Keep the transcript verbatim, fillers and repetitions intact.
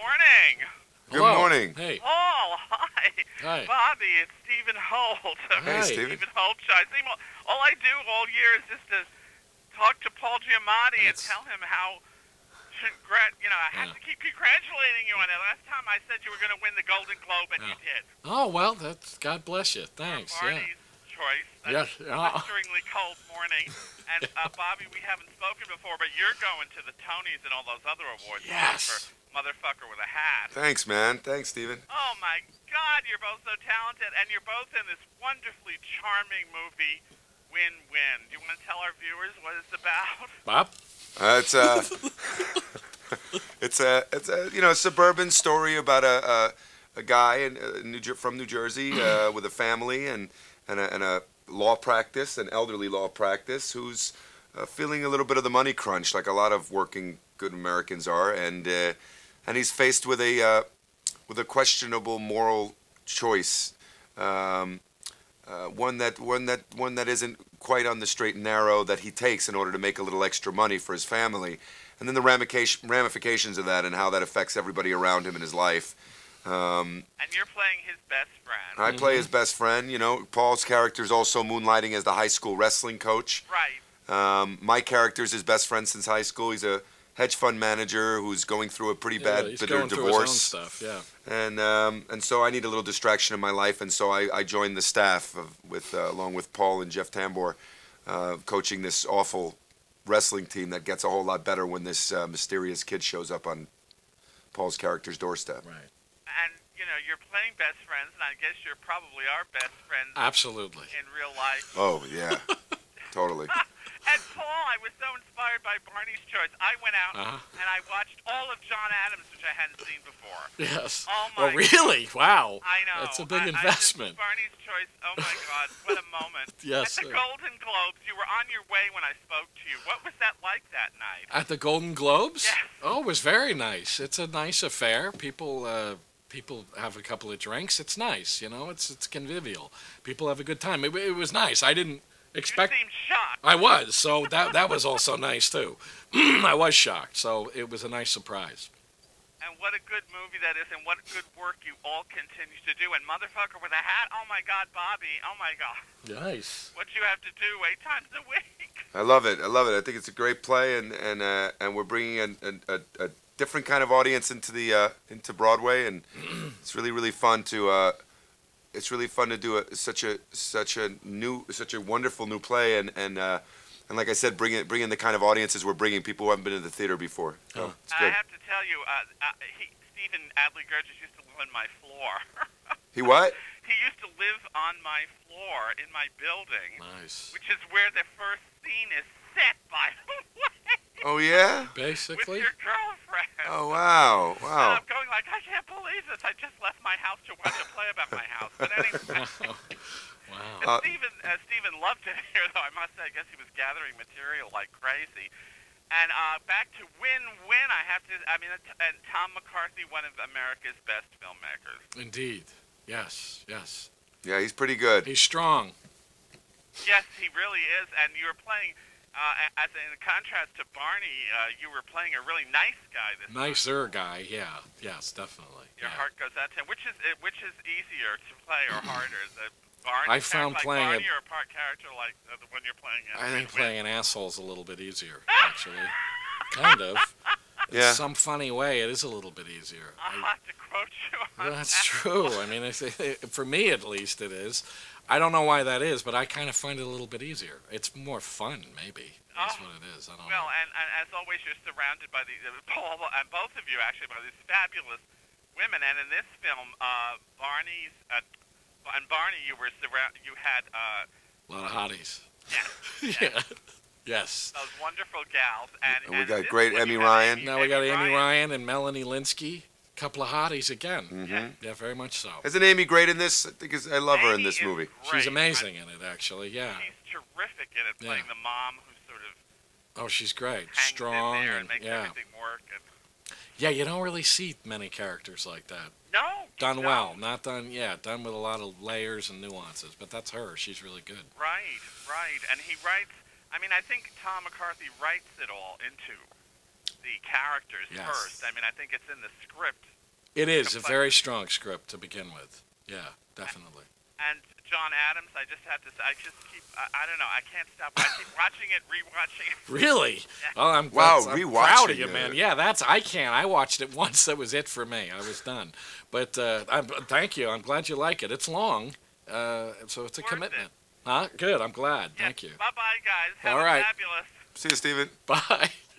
morning. Good Hello. morning. Hey. Paul, hi. Hi. Bobby, it's Stephen Holt. Hi. Stephen. Stephen Holt. I think all, all I do all year is just to talk to Paul Giamatti That's- and tell him how, congrat, you know, I have Yeah. to keep congratulating you on it. Last time I said you were going to win the Golden Globe, and you Yeah. did. Oh, well, that's, God bless you. Thanks. For Yeah. Barney's choice. Yes. That's Yeah. a blisteringly cold morning. And, uh, Bobby, we haven't spoken before, but you're going to the Tonys and all those other awards Yes. for Motherfucker with a Hat. Thanks, man. Thanks, Stephen. Oh my God, you're both so talented, and you're both in this wonderfully charming movie, Win Win. Do you want to tell our viewers what it's about? Bob? Uh, it's a, it's a, it's a, you know, suburban story about a, a, a guy in uh, New Jer- from New Jersey uh, with a family and and a, and a law practice, an elderly law practice, who's uh, feeling a little bit of the money crunch, like a lot of working good Americans are, and uh, and he's faced with a uh, with a questionable moral choice. Um, Uh, one that one that one that isn't quite on the straight and narrow that he takes in order to make a little extra money for his family, and then the ramification, ramifications of that and how that affects everybody around him in his life. Um, And you're playing his best friend. I play his best friend. You know, Paul's character is also moonlighting as the high school wrestling coach. Right. Um, my character is his best friend since high school. He's a hedge fund manager who's going through a pretty Yeah, bad he's bitter going through divorce. his own stuff, yeah. And um, and so I need a little distraction in my life, and so I, I joined the staff of, with uh, along with Paul and Jeff Tambor, uh, coaching this awful wrestling team that gets a whole lot better when this uh, mysterious kid shows up on Paul's character's doorstep. Right. And, you know, you're playing best friends, and I guess you're probably our best friends Absolutely. in real life. Oh yeah, totally. And Paul, I was so inspired by Barney's choice. I went out Uh-huh. and I watched all of John Adams, which I hadn't seen before. Yes. Oh Oh, my really? Wow. I know. That's a big I, investment. I just, Barney's choice. Oh my God, what a moment! Yes, At the sir. Golden Globes, you were on your way when I spoke to you. What was that like that night? At the Golden Globes? Yes. Oh, it was very nice. It's a nice affair. People uh, people have a couple of drinks. It's nice, you know. It's it's convivial. People have a good time. It, it was nice. I didn't expect. You seemed shocked. I was. So that that was also nice too. I was shocked. So it was a nice surprise. And what a good movie that is, and what good work you all continue to do. And Motherfucker with a Hat. Oh my God, Bobby. Oh my God. Nice. What you have to do eight times a week. I love it. I love it. I think it's a great play, and and uh, and we're bringing a, a, a different kind of audience into the uh, into Broadway, and it's really really fun to. Uh, it's really fun to do a, such a such a new such a wonderful new play, and and uh, and like I said, bring it bring in the kind of audiences we're bringing, people who haven't been to the theater before. So Oh. it's I good. have to tell you, uh, uh, he, Stephen Adley Gurgis used to live on my floor. He what? He used to live on my floor in my building, Nice. which is where the first scene is set, by the way, Oh yeah. with Basically. your girlfriend. Oh wow And wow. I'm going like, I can't believe this. I just left my house to watch a play about my house. But anyway, Wow. and Uh, Stephen, uh, Stephen loved it here, though. I must say, I guess he was gathering material like crazy. And uh, back to Win Win, I have to. I mean, and Tom McCarthy, one of America's best filmmakers. Indeed. Yes. Yes. Yeah, he's pretty good. He's strong. Yes, he really is. And you were playing, uh, as in contrast to Barney, uh, you were playing a really nice guy this time. Nicer guy. Yeah. Yes. Definitely. Your Yeah. heart goes out to him. Which is uh, which is easier to play or harder? The Barney I found character playing like it- Barney or a part character like uh, the one you're playing in I think Win Win? playing an asshole's a little bit easier, actually. Kind of. Yeah. In some funny way, it is a little bit easier. I'll I- have to quote you on that's that. true. I mean, it's, for me at least, it is. I don't know why that is, but I kind of find it a little bit easier. It's more fun, maybe. That's Oh. what it is. I don't Well, know. and, and as always, you're surrounded by these, uh, Paul, and both of you actually, by these fabulous women. And in this film, uh, Barney's, uh, and Barney, you were surround, you had, uh, A lot of hotties. yeah, Yeah. Yes. those wonderful gals. And, And we and got this great one, Emmy you had Ryan. Amy, Now we got Amy Ryan. Ryan and Melanie Linsky. Couple of hotties again. Mm-hmm. Yeah, very much so. Isn't Amy great in this? I think it's, I love her in Amy this is movie. great. She's amazing in it, actually. Yeah. She's terrific in it, playing Yeah. the mom who sort of Oh, she's great. hangs Strong in there and, and makes yeah. everything work. And, Yeah, you don't really see many characters like that. no, you Done don't. well, not done. Yeah, done with a lot of layers and nuances. But that's her. She's really good. Right, right. And he writes, I mean, I think Tom McCarthy writes it all into the characters Yes. first. I mean, I think it's in the script. It is a Complex. very strong script to begin with. Yeah, definitely. And John Adams, I just have to say, I just keep, I, I don't know, I can't stop. I keep watching it, rewatching it. Really? Oh, I'm, Wow, that's- I'm rewatching proud of you, it. man. Yeah, that's I can't. I watched it once. That was it for me. I was done. But uh, I'm, thank you. I'm glad you like it. It's long, uh, so it's a Worth commitment. it. Huh? Good. I'm glad. Yeah, Thank you. Bye-bye, guys. Have All a right. fabulous. See you, Steven. Bye.